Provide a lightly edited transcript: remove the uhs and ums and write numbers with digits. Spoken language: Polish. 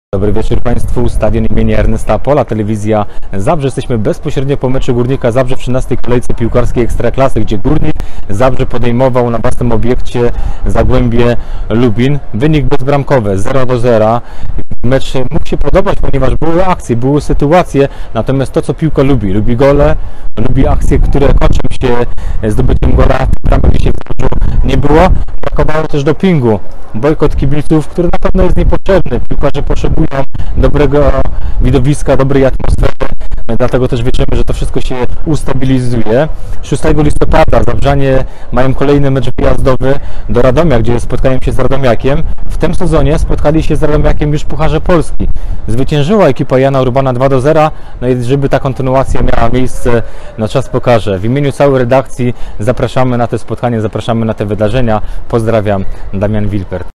Dobry wieczór Państwu, stadion imienia Ernesta Apola, telewizja Zabrze. Jesteśmy bezpośrednio po meczu Górnika Zabrze w 13. kolejce piłkarskiej Ekstraklasy, gdzie Górnik Zabrze podejmował na własnym obiekcie Zagłębie Lubin. Wynik bezbramkowy 0-0. Mecz mógł się podobać, ponieważ były akcje, były sytuacje, natomiast to, co piłka lubi gole, lubi akcje, które kończą się zdobyciem gola. Bramek dzisiaj nie było. Brakowało też dopingu. Bojkot kibiców, który na pewno jest niepotrzebny. Piłkarze potrzebują dobrego widowiska, dobrej atmosfery. Dlatego też wierzymy, że to wszystko się ustabilizuje. 6 listopada Zabrzanie mają kolejny mecz wyjazdowy do Radomia, gdzie spotkają się z Radomiakiem. W tym sezonie spotkali się z Radomiakiem już w Pucharze Polski. Zwyciężyła ekipa Jana Urbana 2-0. No i żeby ta kontynuacja miała miejsce, no czas pokaże. W imieniu całej redakcji zapraszamy na te spotkanie, zapraszamy na te wydarzenia. Pozdrawiam, Damian Wilpert.